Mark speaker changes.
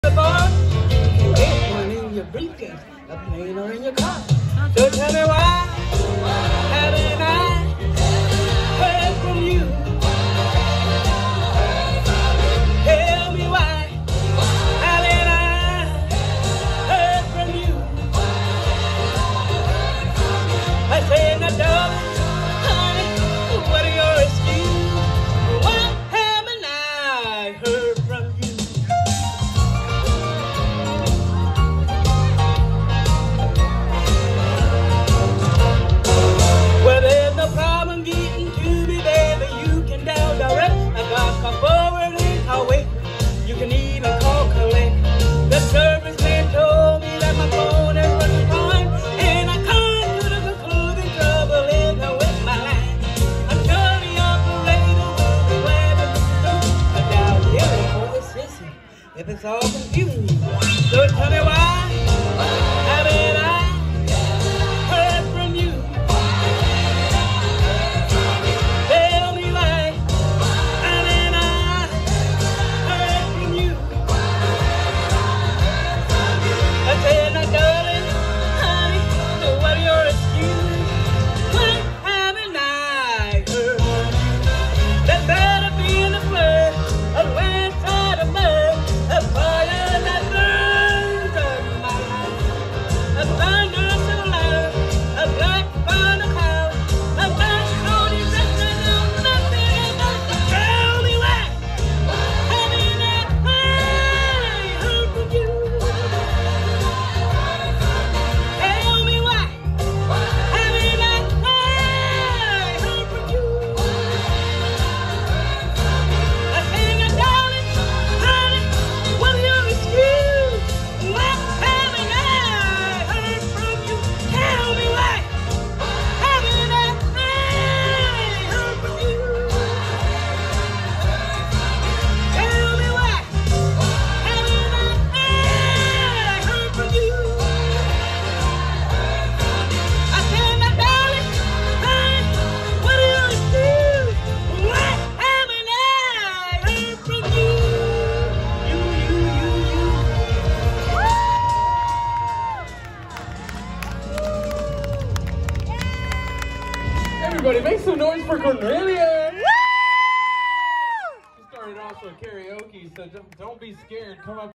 Speaker 1: One in your briefcase, a plane or in your car. So tell me why haven't I heard from you? Tell me why haven't I heard from you? I say now, darling, honey, what are your excuses? Why haven't I heard from you? Problem getting to me, baby, you can dial direct. I got my forward and I'll wait. You can even call collect. The serviceman told me that my phone is running fine, and I can't do the concluding trouble in with my line. I'm sure the operator will be glad to know. I doubt hearing for a sissy if it's all confusing. So tell me why haven't I heard from you?
Speaker 2: Everybody make some noise for Cornelia! She started off with karaoke, so don't be scared. Come up.